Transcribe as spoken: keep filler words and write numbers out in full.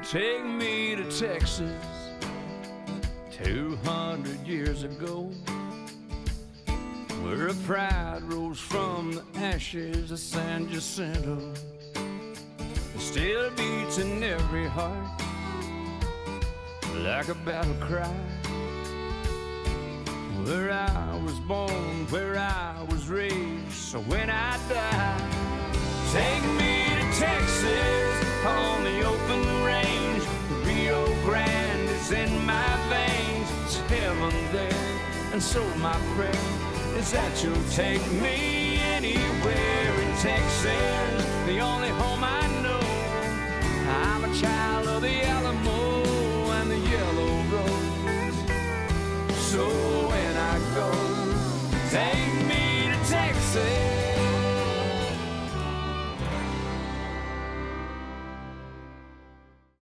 Take me to Texas two hundred years ago, where a pride rose from the ashes of San Jacinto. It still beats in every heart like a battle cry. Where I was born, where I was raised, so when I die, take me to Texas on the open range. Rio Grande is in my veins. It's heaven there, and so my prayer is that you'll take me anywhere in Texas, the only home I know. I'm a child of the Alamo.